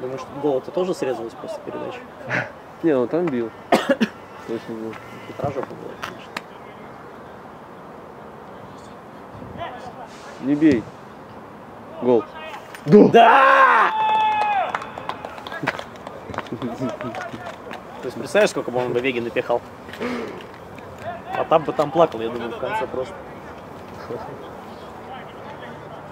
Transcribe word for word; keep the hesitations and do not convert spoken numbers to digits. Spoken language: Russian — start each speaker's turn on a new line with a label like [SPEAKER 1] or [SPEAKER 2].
[SPEAKER 1] Думаешь, гол-то тоже срезалось после передачи?
[SPEAKER 2] Не, он там бил. Точно бил.
[SPEAKER 1] Петра жопа была, конечно.
[SPEAKER 2] Не бей. Гол.
[SPEAKER 1] Да! То есть представляешь, сколько бы он бы Веги напихал? А там бы там плакал, я думаю, в конце просто.